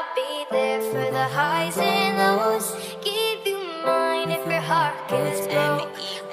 I'll be there for the highs and lows. Give you mine if your heart gets broke.